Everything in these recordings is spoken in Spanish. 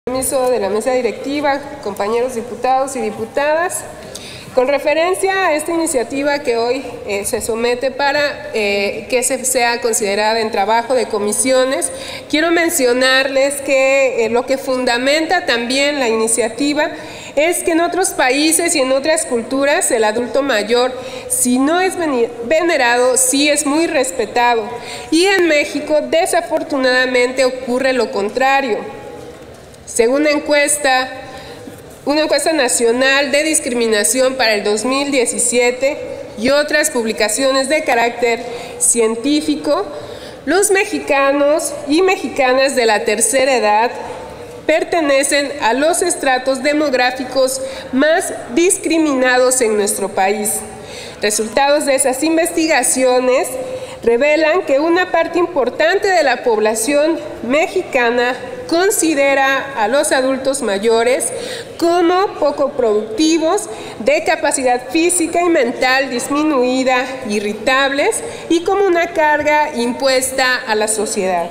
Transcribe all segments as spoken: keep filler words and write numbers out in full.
Permiso de la mesa directiva, compañeros diputados y diputadas, con referencia a esta iniciativa que hoy eh, se somete para eh, que se sea considerada en trabajo de comisiones, quiero mencionarles que eh, lo que fundamenta también la iniciativa es que en otros países y en otras culturas el adulto mayor, si no es venerado, sí es muy respetado, y en México desafortunadamente ocurre lo contrario. Según una encuesta, una encuesta nacional de discriminación para el dos mil diecisiete y otras publicaciones de carácter científico, los mexicanos y mexicanas de la tercera edad pertenecen a los estratos demográficos más discriminados en nuestro país. Resultados de esas investigaciones revelan que una parte importante de la población mexicana considera a los adultos mayores como poco productivos, de capacidad física y mental disminuida, irritables y como una carga impuesta a la sociedad.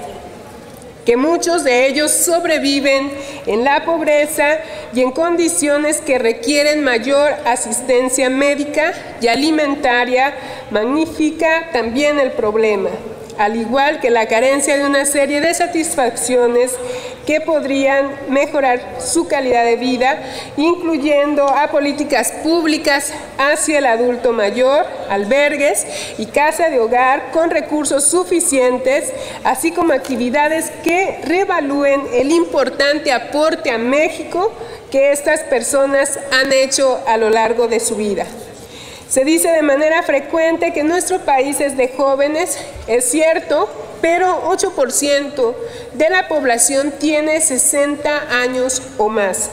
Que muchos de ellos sobreviven en la pobreza y en condiciones que requieren mayor asistencia médica y alimentaria, magnifica también el problema, al igual que la carencia de una serie de satisfacciones que podrían mejorar su calidad de vida, incluyendo a políticas públicas hacia el adulto mayor, albergues y casa de hogar con recursos suficientes, así como actividades que reevalúen el importante aporte a México que estas personas han hecho a lo largo de su vida. Se dice de manera frecuente que nuestro país es de jóvenes, es cierto, pero ocho por ciento de la población tiene sesenta años o más.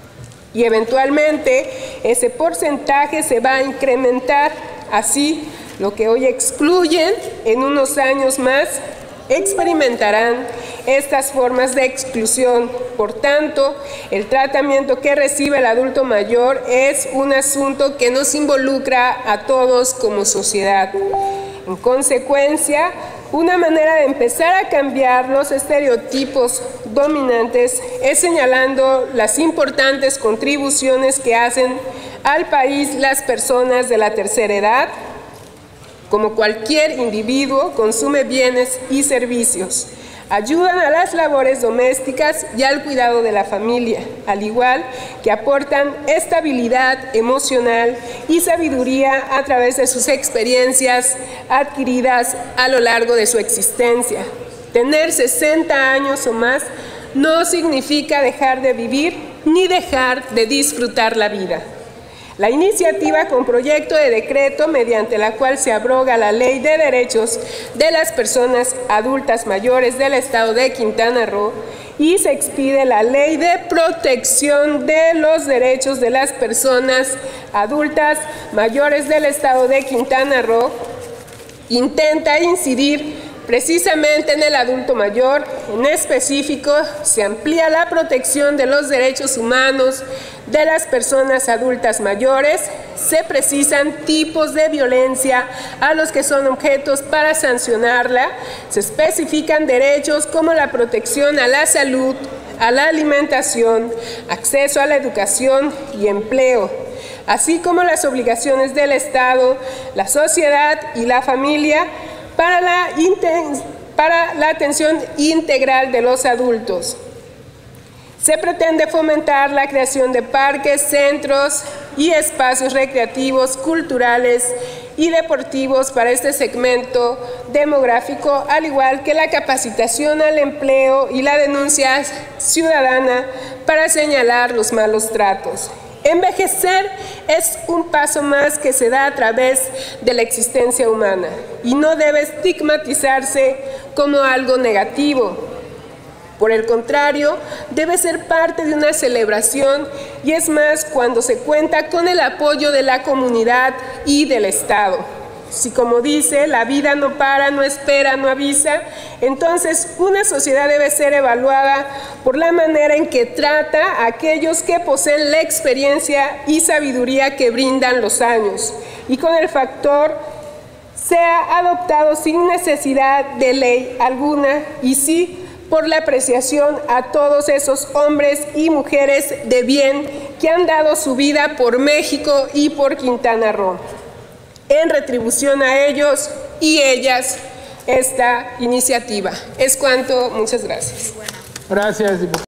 Y eventualmente ese porcentaje se va a incrementar. Así, lo que hoy excluyen, en unos años más experimentarán estas formas de exclusión. Por tanto, el tratamiento que recibe el adulto mayor es un asunto que nos involucra a todos como sociedad. En consecuencia, una manera de empezar a cambiar los estereotipos dominantes es señalando las importantes contribuciones que hacen al país las personas de la tercera edad. Como cualquier individuo, consume bienes y servicios, ayudan a las labores domésticas y al cuidado de la familia, al igual que aportan estabilidad emocional y sabiduría a través de sus experiencias adquiridas a lo largo de su existencia. Tener sesenta años o más no significa dejar de vivir ni dejar de disfrutar la vida. La iniciativa con proyecto de decreto mediante la cual se abroga la Ley de Derechos de las Personas Adultas Mayores del Estado de Quintana Roo y se expide la Ley de Protección de los Derechos de las Personas Adultas Mayores del Estado de Quintana Roo, intenta incidir precisamente en el adulto mayor. En específico, se amplía la protección de los derechos humanos de las personas adultas mayores, se precisan tipos de violencia a los que son objetos para sancionarla, se especifican derechos como la protección a la salud, a la alimentación, acceso a la educación y empleo, así como las obligaciones del Estado, la sociedad y la familia para la, para la atención integral de los adultos. Se pretende fomentar la creación de parques, centros y espacios recreativos, culturales y deportivos para este segmento demográfico, al igual que la capacitación al empleo y la denuncia ciudadana para señalar los malos tratos. Envejecer es un paso más que se da a través de la existencia humana y no debe estigmatizarse como algo negativo. Por el contrario, debe ser parte de una celebración y es más cuando se cuenta con el apoyo de la comunidad y del Estado. Si, como dice, la vida no para, no espera, no avisa, entonces una sociedad debe ser evaluada por la manera en que trata a aquellos que poseen la experiencia y sabiduría que brindan los años, y con el factor sea adoptado sin necesidad de ley alguna y sí por la apreciación a todos esos hombres y mujeres de bien que han dado su vida por México y por Quintana Roo. En retribución a ellos y ellas, esta iniciativa. Es cuanto, muchas gracias. Gracias, diputado.